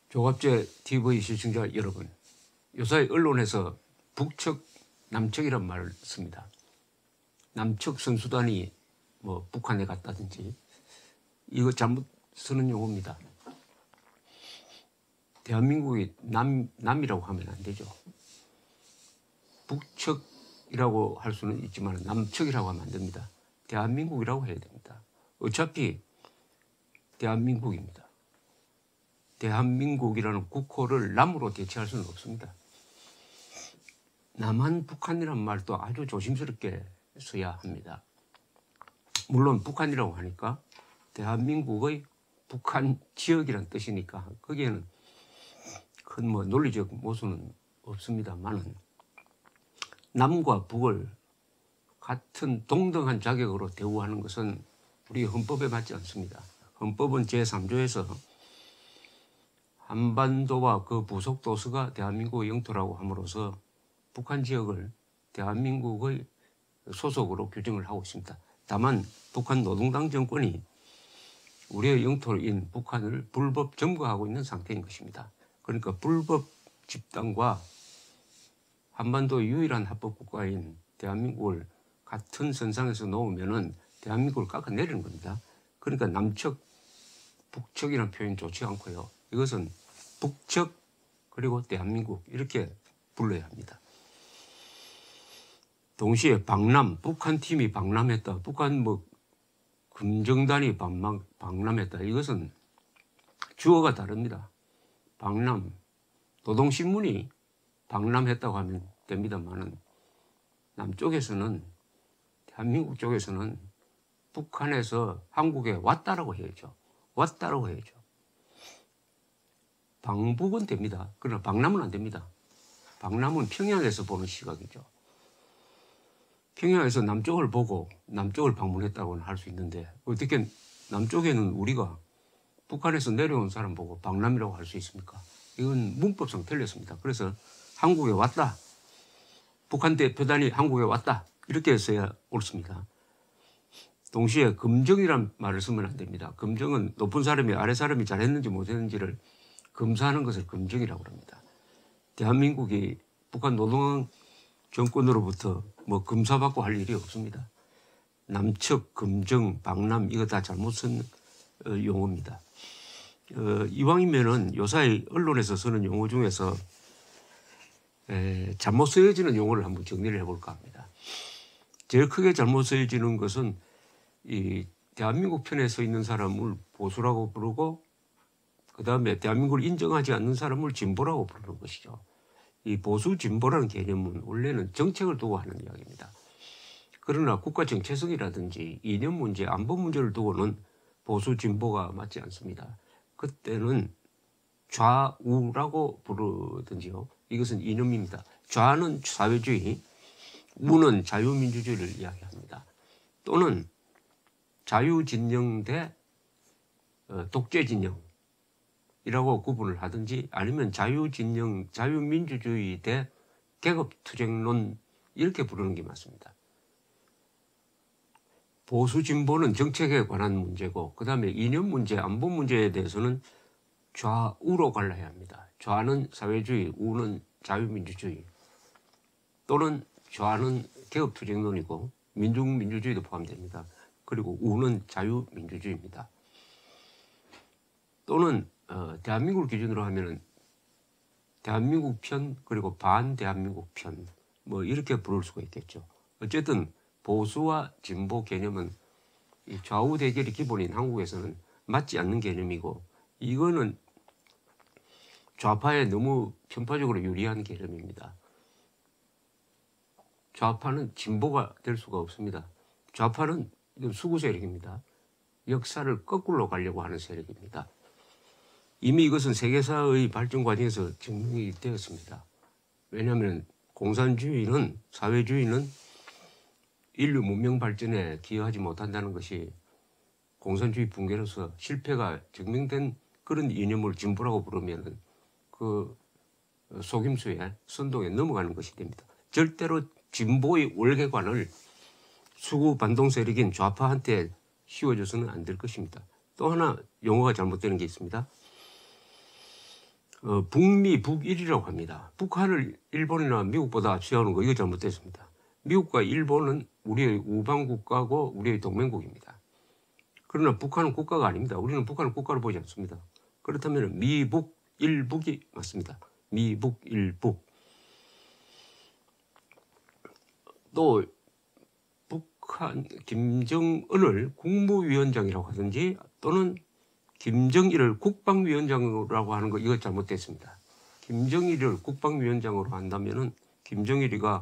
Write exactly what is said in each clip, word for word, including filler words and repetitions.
조갑제 티비 시청자 여러분, 요새 언론에서 북측, 남측이란 말을 씁니다. 남측 선수단이 뭐 북한에 갔다든지 이거 잘못 쓰는 용어입니다. 대한민국이 남, 남이라고 하면 안 되죠. 북측이라고 할 수는 있지만 남측이라고 하면 안 됩니다. 대한민국이라고 해야 됩니다. 어차피 대한민국입니다. 대한민국이라는 국호를 남으로 대체할 수는 없습니다. 남한 북한이라는 말도 아주 조심스럽게 써야 합니다. 물론 북한이라고 하니까 대한민국의 북한 지역이란 뜻이니까 거기에는 큰 뭐 논리적 모순은 없습니다만은 남과 북을 같은 동등한 자격으로 대우하는 것은 우리 헌법에 맞지 않습니다. 헌법은 제삼 조에서 한반도와 그 부속 도서가 대한민국의 영토라고 함으로써 북한 지역을 대한민국의 소속으로 규정을 하고 있습니다. 다만 북한 노동당 정권이 우리의 영토인 북한을 불법 점거하고 있는 상태인 것입니다. 그러니까 불법 집단과 한반도 유일한 합법국가인 대한민국을 같은 선상에서 놓으면은 대한민국을 깎아내리는 겁니다. 그러니까 남측, 북측이라는 표현 좋지 않고요. 이것은 북측 그리고 대한민국 이렇게 불러야 합니다. 동시에 방남, 북한 팀이 방남했다. 북한 뭐 금정단이 방남, 방남했다. 이것은 주어가 다릅니다. 방남, 노동신문이 방남했다고 하면 됩니다만은 남쪽에서는 대한민국 쪽에서는 북한에서 한국에 왔다라고 해야죠. 왔다라고 해야죠. 방북은 됩니다. 그러나 방남은 안 됩니다. 방남은 평양에서 보는 시각이죠. 평양에서 남쪽을 보고 남쪽을 방문했다고는 할 수 있는데 어떻게 남쪽에는 우리가 북한에서 내려온 사람 보고 방남이라고 할 수 있습니까? 이건 문법상 틀렸습니다. 그래서 한국에 왔다. 북한 대표단이 한국에 왔다. 이렇게 써야 옳습니다. 동시에 금정이란 말을 쓰면 안 됩니다. 금정은 높은 사람이 아래 사람이 잘했는지 못했는지를 검사하는 것을 금정이라고 합니다. 대한민국이 북한 노동 정권으로부터 뭐 검사받고 할 일이 없습니다. 남측, 금정, 방남 이거 다 잘못 쓴 용어입니다. 어, 이왕이면은 요사이 언론에서 쓰는 용어 중에서 에, 잘못 쓰여지는 용어를 한번 정리를 해볼까 합니다. 제일 크게 잘못 쓰여지는 것은 이 대한민국 편에 서 있는 사람을 보수라고 부르고 그 다음에 대한민국을 인정하지 않는 사람을 진보라고 부르는 것이죠. 이 보수 진보라는 개념은 원래는 정책을 두고 하는 이야기입니다. 그러나 국가 정체성이라든지 이념 문제, 안보 문제를 두고는 보수 진보가 맞지 않습니다. 그때는 좌우라고 부르든지요. 이것은 이념입니다. 좌는 사회주의, 우는 자유민주주의를 이야기합니다. 또는 자유진영 대 독재진영 이라고 구분을 하든지 아니면 자유진영, 자유민주주의 대 계급투쟁론 이렇게 부르는 게 맞습니다. 보수진보는 정책에 관한 문제고 그 다음에 이념 문제, 안보 문제에 대해서는 좌우로 갈라야 합니다. 좌는 사회주의, 우는 자유민주주의 또는 좌는 계급투쟁론이고 민중민주주의도 포함됩니다. 그리고 우는 자유민주주의입니다. 또는 어, 대한민국을 기준으로 하면은 대한민국 편 그리고 반대한민국 편 뭐 이렇게 부를 수가 있겠죠. 어쨌든 보수와 진보 개념은 이 좌우 대결이 기본인 한국에서는 맞지 않는 개념이고 이거는 좌파에 너무 편파적으로 유리한 개념입니다. 좌파는 진보가 될 수가 없습니다. 좌파는 이건 수구 세력입니다. 역사를 거꾸로 가려고 하는 세력입니다. 이미 이것은 세계사의 발전 과정에서 증명이 되었습니다. 왜냐하면 공산주의는, 사회주의는 인류 문명 발전에 기여하지 못한다는 것이 공산주의 붕괴로서 실패가 증명된 그런 이념을 진보라고 부르면 그 속임수에 선동에 넘어가는 것이 됩니다. 절대로 진보의 월계관을 수구 반동 세력인 좌파한테 씌워줘서는 안 될 것입니다. 또 하나 용어가 잘못되는 게 있습니다. 어, 북미 북일이라고 합니다. 북한을 일본이나 미국보다 취하는 거 이거 잘못됐습니다. 미국과 일본은 우리의 우방국가고 우리의 동맹국입니다. 그러나 북한은 국가가 아닙니다. 우리는 북한을 국가로 보지 않습니다. 그렇다면 미북 일북이 맞습니다. 미북 일북. 또 북한 김정은을 국무위원장이라고 하든지 또는 김정일을 국방위원장이라고 하는 거 이거 잘못됐습니다. 김정일을 국방위원장으로 한다면은 김정일이가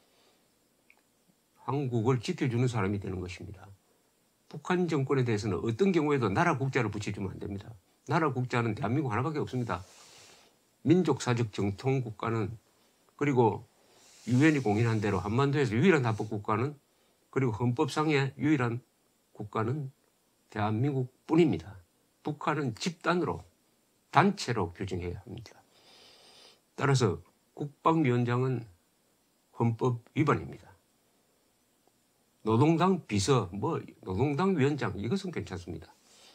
한국을 지켜주는 사람이 되는 것입니다. 북한 정권에 대해서는 어떤 경우에도 나라 국자를 붙여주면 안 됩니다. 나라 국자는 대한민국 하나밖에 없습니다. 민족사적 정통 국가는 그리고 유엔이 공인한 대로 한반도에서 유일한 합법 국가는 그리고 헌법상의 유일한 국가는 대한민국 뿐입니다. 북한은 집단으로 단체로 규정해야 합니다. 따라서 국방위원장은 헌법 위반입니다. 노동당 비서, 뭐 노동당 위원장 이것은 괜찮습니다.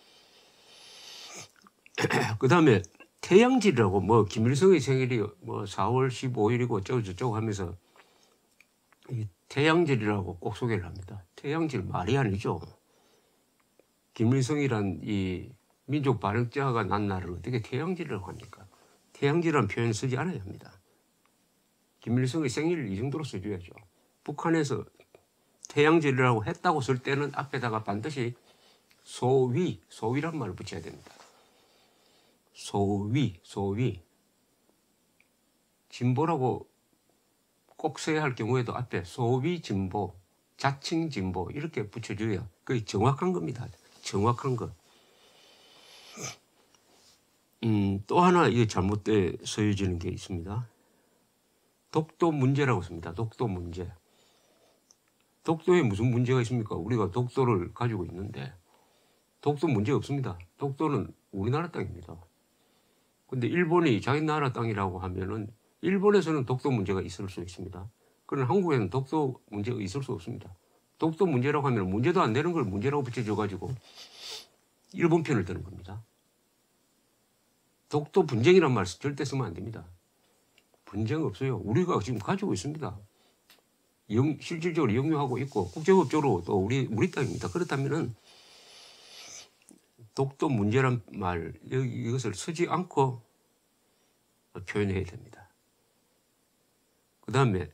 그 다음에 태양질이라고 뭐 김일성의 생일이 뭐 사월 십오일이고 어쩌고 저쩌고 하면서 이 태양질이라고 꼭 소개를 합니다. 태양질 말이 아니죠. 김일성이란 이 민족 발행자가 난 날을 어떻게 태양질이라고 합니까? 태양질이라는 표현 쓰지 않아야 합니다. 김일성의 생일을 이 정도로 써줘야죠. 북한에서 태양질이라고 했다고 쓸 때는 앞에다가 반드시 소위, 소위란 말을 붙여야 됩니다. 소위, 소위. 진보라고 꼭 써야 할 경우에도 앞에 소위 진보, 자칭 진보 이렇게 붙여줘야 그게 정확한 겁니다. 정확한 것. 음, 또 하나 이게 잘못돼 쓰여지는 게 있습니다. 독도 문제라고 씁니다. 독도 문제. 독도에 무슨 문제가 있습니까? 우리가 독도를 가지고 있는데 독도 문제 없습니다. 독도는 우리나라 땅입니다. 근데 일본이 자기 나라 땅이라고 하면은 일본에서는 독도 문제가 있을 수 있습니다. 그러나 한국에는 독도 문제가 있을 수 없습니다. 독도 문제라고 하면 문제도 안 되는 걸 문제라고 붙여줘가지고 일본 편을 드는 겁니다. 독도 분쟁이란 말 절대 쓰면 안 됩니다. 분쟁 없어요. 우리가 지금 가지고 있습니다. 영, 실질적으로 영유하고 있고 국제법적으로 또 우리 우리 땅입니다. 그렇다면은 독도 문제란 말 이것을 쓰지 않고 표현해야 됩니다. 그 다음에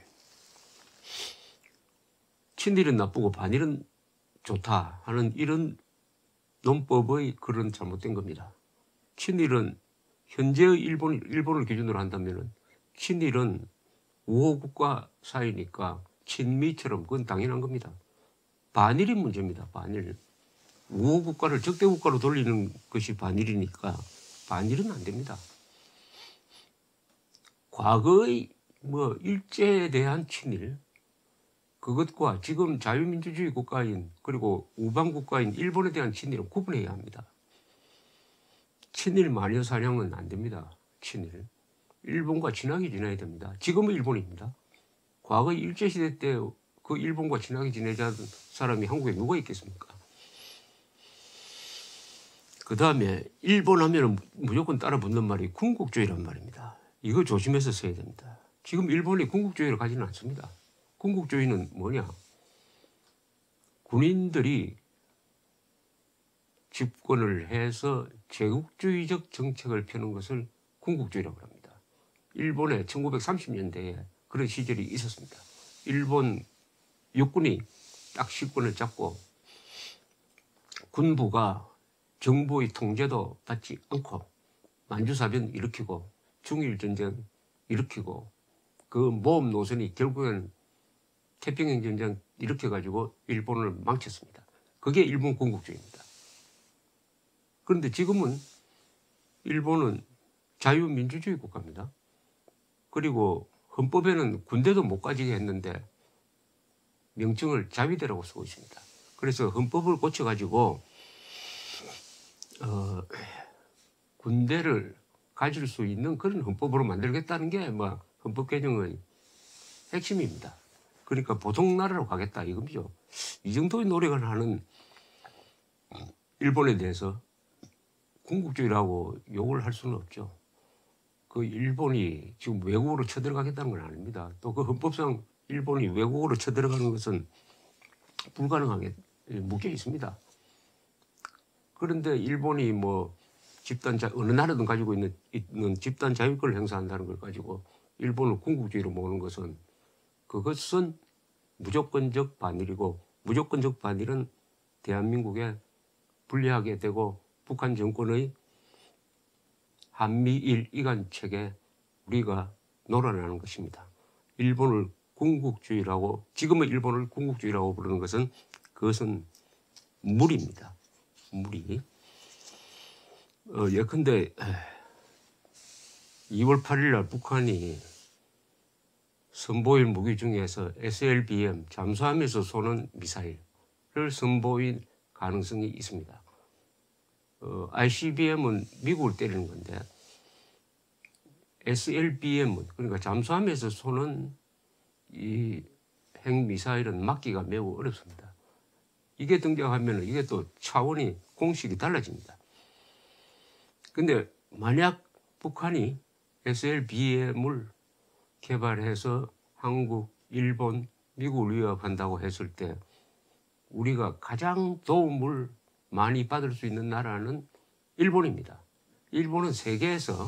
친일은 나쁘고 반일은 좋다 하는 이런 논법의 그런 잘못된 겁니다. 친일은 현재의 일본, 일본을 기준으로 한다면 친일은 우호국가 사이니까 친미처럼 그건 당연한 겁니다. 반일이 문제입니다. 반일. 우호국가를 적대국가로 돌리는 것이 반일이니까 반일은 안 됩니다. 과거의 뭐 일제에 대한 친일 그것과 지금 자유민주주의 국가인 그리고 우방국가인 일본에 대한 친일은 구분해야 합니다. 친일 마녀 사냥은 안 됩니다. 친일. 일본과 친하게 지내야 됩니다. 지금은 일본입니다. 과거 일제시대 때 그 일본과 친하게 지내자던 사람이 한국에 누가 있겠습니까? 그 다음에 일본 하면 무조건 따라 붙는 말이 군국주의란 말입니다. 이거 조심해서 써야 됩니다. 지금 일본이 군국주의를 가지는 않습니다. 군국주의는 뭐냐? 군인들이 집권을 해서 제국주의적 정책을 펴는 것을 군국주의라고 합니다. 일본에 천구백삼십 년대에 그런 시절이 있었습니다. 일본 육군이 딱 실권을 잡고 군부가 정부의 통제도 받지 않고 만주사변 일으키고 중일전쟁 일으키고 그 모험 노선이 결국엔 태평양전쟁 일으켜가지고 일본을 망쳤습니다. 그게 일본 군국주의입니다. 그런데 지금은 일본은 자유민주주의 국가입니다. 그리고 헌법에는 군대도 못 가지게 했는데 명칭을 자위대라고 쓰고 있습니다. 그래서 헌법을 고쳐가지고 어, 군대를 가질 수 있는 그런 헌법으로 만들겠다는 게 뭐 헌법 개정의 핵심입니다. 그러니까 보통 나라로 가겠다 이겁니다. 이 정도의 노력을 하는 일본에 대해서 군국주의라고 욕을 할 수는 없죠. 그 일본이 지금 외국으로 쳐들어가겠다는 건 아닙니다. 또 그 헌법상 일본이 외국으로 쳐들어가는 것은 불가능하게 묶여 있습니다. 그런데 일본이 뭐 집단 자 어느 나라든 가지고 있는, 있는 집단 자유권을 행사한다는 걸 가지고 일본을 군국주의로 모는 것은 그것은 무조건적 반일이고, 무조건적 반일은 대한민국에 불리하게 되고 북한 정권의 한미일 이간책에 우리가 놀아나는 것입니다. 일본을 군국주의라고, 지금의 일본을 군국주의라고 부르는 것은 그것은 무리입니다. 무리. 어, 예컨대 이월 팔일 날 북한이 선보일 무기 중에서 에스엘비엠 잠수함에서 쏘는 미사일을 선보일 가능성이 있습니다. 어, 아이씨비엠은 미국을 때리는 건데 에스엘비엠은, 그러니까 잠수함에서 쏘는 이 핵미사일은 막기가 매우 어렵습니다. 이게 등장하면 이게 또 차원이, 공식이 달라집니다. 근데 만약 북한이 에스엘비엠을 개발해서 한국, 일본, 미국을 위협한다고 했을 때 우리가 가장 도움을 많이 받을 수 있는 나라는 일본입니다. 일본은 세계에서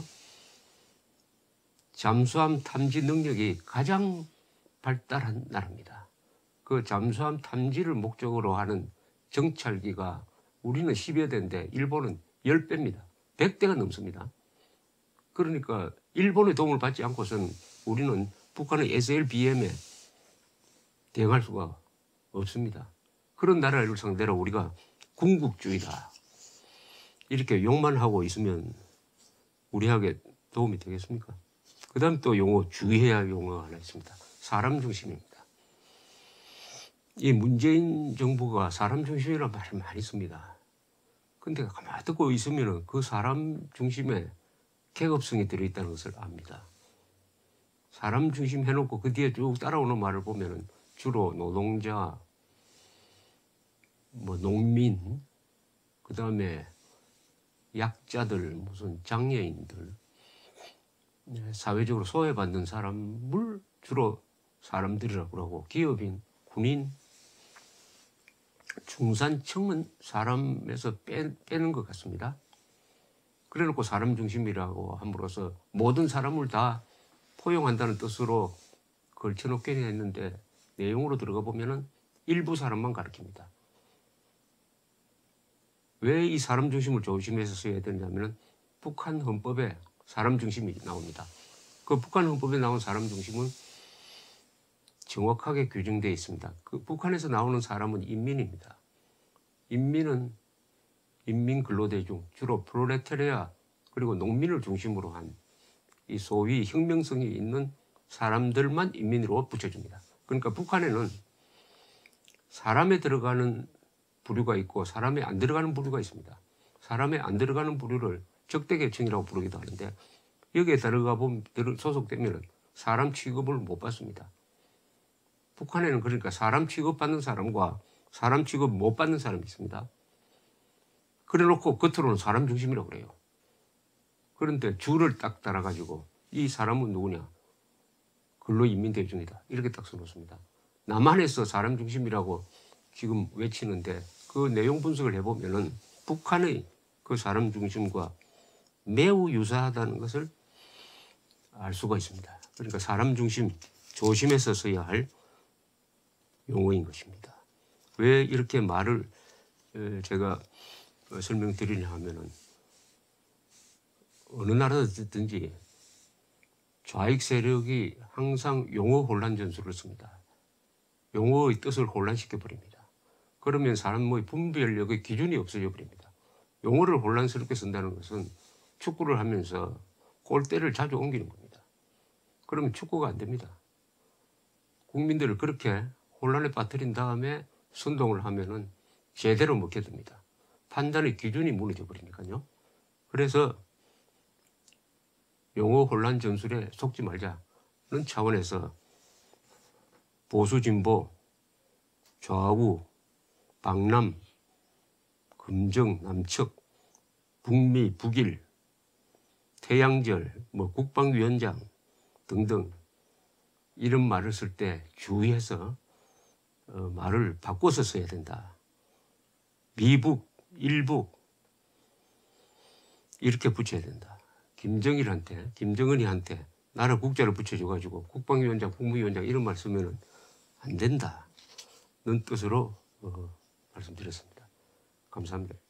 잠수함 탐지 능력이 가장 발달한 나라입니다. 그 잠수함 탐지를 목적으로 하는 정찰기가 우리는 십여 대인데 일본은 십 배입니다. 백 대가 넘습니다. 그러니까 일본의 도움을 받지 않고서는 우리는 북한의 에스엘비엠에 대응할 수가 없습니다. 그런 나라를 상대로 우리가 군국주의다 이렇게 욕만 하고 있으면 우리에게 도움이 되겠습니까? 그 다음 또 용어, 주의해야 할 용어가 하나 있습니다. 사람 중심입니다. 이 문재인 정부가 사람 중심이라는 말을 많이 씁니다. 근데 가만히 듣고 있으면 그 사람 중심에 계급성이 들어있다는 것을 압니다. 사람 중심 해놓고 그 뒤에 쭉 따라오는 말을 보면 주로 노동자, 뭐 농민, 그 다음에 약자들, 무슨 장애인들, 사회적으로 소외받는 사람을 주로 사람들이라고 하고, 기업인, 군인, 중산층은 사람에서 빼, 빼는 것 같습니다. 그래놓고 사람 중심이라고 함으로써 모든 사람을 다 포용한다는 뜻으로 걸쳐놓게 했는데 내용으로 들어가 보면은 일부 사람만 가리킵니다. 왜 이 사람 중심을 조심해서 써야 되냐면은 북한 헌법에 사람 중심이 나옵니다. 그 북한 헌법에 나온 사람 중심은 정확하게 규정되어 있습니다. 그 북한에서 나오는 사람은 인민입니다. 인민은 인민 근로대중, 주로 프롤레타리아 그리고 농민을 중심으로 한 이 소위 혁명성이 있는 사람들만 인민으로 붙여줍니다. 그러니까 북한에는 사람에 들어가는 부류가 있고 사람에 안 들어가는 부류가 있습니다. 사람에 안 들어가는 부류를 적대계층이라고 부르기도 하는데 여기에 들어가 보면 소속되면 사람 취급을 못 받습니다. 북한에는 그러니까 사람 취급받는 사람과 사람 취급 못 받는 사람이 있습니다. 그래놓고 겉으로는 사람 중심이라고 그래요. 그런데 줄을 딱 따라가지고 이 사람은 누구냐? 근로인민대중이다. 이렇게 딱 써놓습니다. 남한에서 사람 중심이라고 지금 외치는데 그 내용 분석을 해보면은 북한의 그 사람 중심과 매우 유사하다는 것을 알 수가 있습니다. 그러니까 사람 중심 조심해서 써야 할 용어인 것입니다. 왜 이렇게 말을 제가 설명드리냐 하면은 어느 나라든지 좌익 세력이 항상 용어 혼란 전술을 씁니다. 용어의 뜻을 혼란시켜 버립니다. 그러면 사람의 분별력의 기준이 없어져 버립니다. 용어를 혼란스럽게 쓴다는 것은 축구를 하면서 골대를 자주 옮기는 겁니다. 그러면 축구가 안 됩니다. 국민들을 그렇게 혼란에 빠뜨린 다음에 선동을 하면은 제대로 먹게 됩니다. 판단의 기준이 무너져 버리니까요. 그래서 용어 혼란 전술에 속지 말자는 차원에서 보수 진보, 좌우, 방남, 금정, 남측, 북미, 북일, 태양절, 뭐 국방위원장 등등 이런 말을 쓸 때 주의해서 어, 말을 바꿔서 써야 된다. 미북, 일북 이렇게 붙여야 된다. 김정일한테, 김정은이한테 나라 국자를 붙여줘가지고 국방위원장, 국무위원장 이런 말 쓰면은 안 된다는 뜻으로 어, 말씀드렸습니다. 감사합니다.